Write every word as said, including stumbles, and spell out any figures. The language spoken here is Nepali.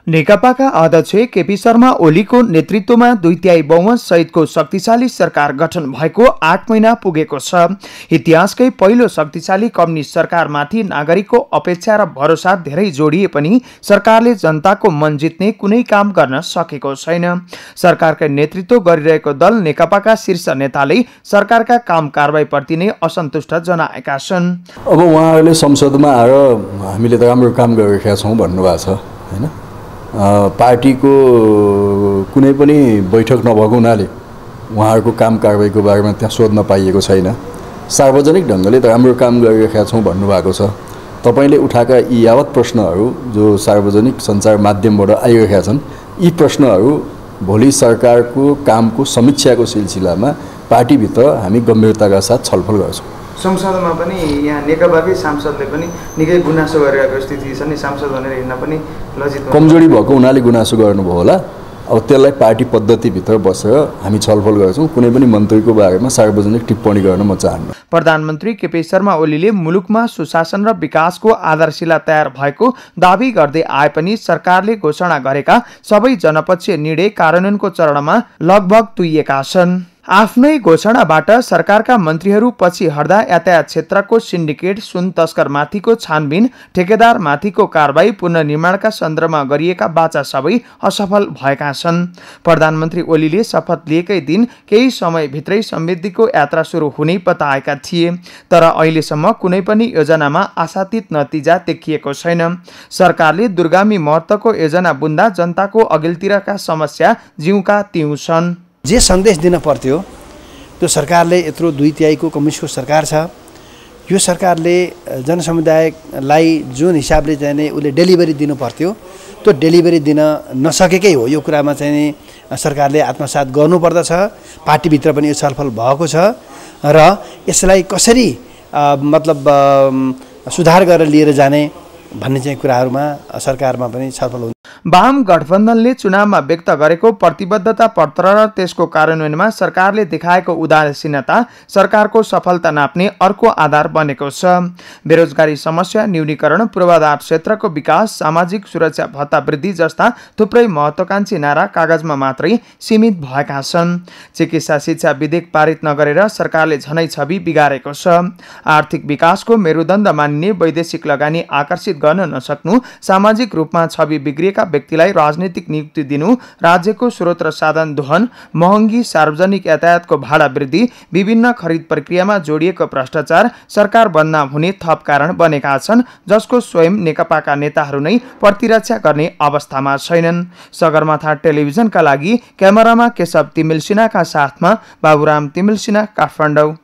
नेकपाका अध्यक्ष केपी शर्मा ओलीको नेतृत्वमा दुई तिहाई बहुमत सहितको शक्तिशाली सरकार गठन भएको आठ महिना पुगेको छ। इतिहासकै पहिलो शक्तिशाली कम्युनिस्ट सरकारमाथि नागरिकको अपेक्षा र भरोसा धेरै जोडिए पनि सरकारले जनताको मन जित्ने कुनै काम गर्न सकेको छैन। सरकारका नेतृत्व गरिरहेको दल नेकपाका शीर्ष नेताले सरकारका काम कारबाहीप्रति नै असन्तुष्ट जनाएका छन्। अब उहाँहरूले संसदमा आएर हामीले त राम्रो काम गरिरहेका छौँ भन्नुभएको छ हैन। पार्टीको कुनै पनि बैठक नभएको हुनाले उहाँहरूको काम कारबाहीको बारेमा त्यहाँ सोध्न पाइएको छैन। सार्वजनिक ढङ्गले त राम्रो काम गरिरहेका छौँ भन्नुभएको छ। तपाईले उठाएका यी यावत प्रश्नहरू जो सार्वजनिक सञ्चार माध्यमबाट आइरहेका छन्, यी प्रश्नहरू भोलि सरकारको कामको समीक्षाको सिलसिलामा पार्टीभित्र हामी गम्भीरताका साथ छलफल गर्छौँ। संसदमा पनि यहाँ नेकपाकै सांसदले पनि निकै गुनासो गरिरहेको स्थिति छ नि, सांसद भनेर हिँड्न पनि लजित कमजोरी भएको हुनाले गुनासो गर्नुभयो होला। अब त्यसलाई पार्टी पद्धतिभित्र बसेर हामी छलफल गर्छौँ। कुनै पनि मन्त्रीको बारेमा सार्वजनिक टिप्पणी गर्न म चाहन्न। प्रधानमन्त्री केपी शर्मा ओलीले मुलुकमा सुशासन र विकासको आधारशिला तयार भएको दावी गर्दै आए पनि सरकारले घोषणा गरेका सबै जनपक्षीय निर्णय कार्यान्वयनको चरणमा लगभग तुइएका छन्। आफ्नै घोषणाबाट सरकारका मन्त्रीहरू पछि हट्दा यातायात क्षेत्रको सिन्डिकेट, सुन तस्करमाथिको छानबिन, ठेकेदारमाथिको कारबाही, पुनर्निर्माणका सन्दर्भमा गरिएका बाचा सबै असफल भएका छन्। प्रधानमन्त्री ओलीले शपथ लिएकै दिन केही समयभित्रै समृद्धिको यात्रा सुरु हुने बताएका थिए, तर अहिलेसम्म कुनै पनि योजनामा आशातीत नतिजा देखिएको छैन। सरकारले दूरगामी महत्त्वको योजना बुन्दा जनताको अघिल्तिरका समस्या जिउका तिउँ छन्। जे सन्देश दिन पर्थ्यो त्यो सरकारले यत्रो दुई तिहाईको कम्युनिस्टको सरकार छ, यो सरकारले जनसमुदायलाई जुन हिसाबले चाहिँ नि उसले डेलिभरी दिनु पर्थ्यो त्यो डेलिभरी दिन नसकेकै हो। यो कुरामा चाहिँ नि सरकारले आत्मसात गर्नुपर्दछ। पार्टीभित्र पनि यो छलफल भएको छ र यसलाई कसरी मतलब सुधार गरेर लिएर जाने भन्ने चाहिँ कुराहरूमा सरकारमा पनि छलफल हुन्छ। वाम गठबन्धनले चुनावमा व्यक्त गरेको प्रतिबद्धता पत्र र त्यसको कार्यान्वयनमा सरकारले देखाएको उदासीनता सरकारको सफलता नाप्ने अर्को आधार बनेको छ। बेरोजगारी समस्या न्यूनीकरण, पूर्वाधार क्षेत्रको विकास, सामाजिक सुरक्षा भत्ता वृद्धि जस्ता थुप्रै महत्त्वाकांक्षी नारा कागजमा मात्रै सीमित भएका छन्। चिकित्सा शिक्षा विधेयक पारित नगरेर सरकारले झनै छवि बिगारेको छ। आर्थिक विकासको मेरुदण्ड मानिने वैदेशिक लगानी आकर्षित गर्न नसक्नु, सामाजिक रूपमा छवि बिग्रिएका व्यक्तिलाई राजनीतिक नियुक्ति दिनु, राज्यको स्रोत र साधन दोहन, महँगी सार्वजनिक यातायातको भाडा वृद्धि, विभिन्न खरिद प्रक्रियामा जोडिएको भ्रष्टाचार सरकार बदनाम हुने थप कारण बनेका छन्, जसको स्वयं नेकपाका नेताहरू नै प्रतिरक्षा गर्ने अवस्थामा छैनन्। सगरमाथा टेलिभिजनका लागि क्यामेरामा केशव तिमिल सिन्हाका साथमा बाबुराम तिमिल सिन्हा, काठमाडौँ।